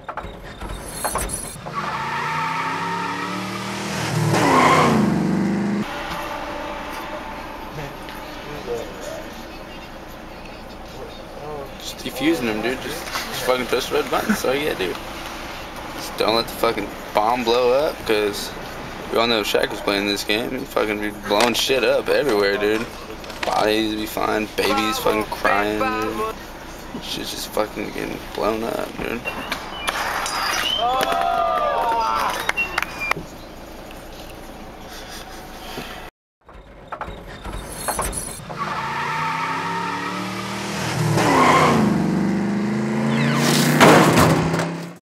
Just defusing him, dude. Just fucking press the red button. That's all you gotta do. Just don't let the fucking bomb blow up, because we all know Shaq was playing this game. He fucking be blowing shit up everywhere, dude. Bodies be fine, babies fucking crying, dude. Shit's just fucking getting blown up, dude.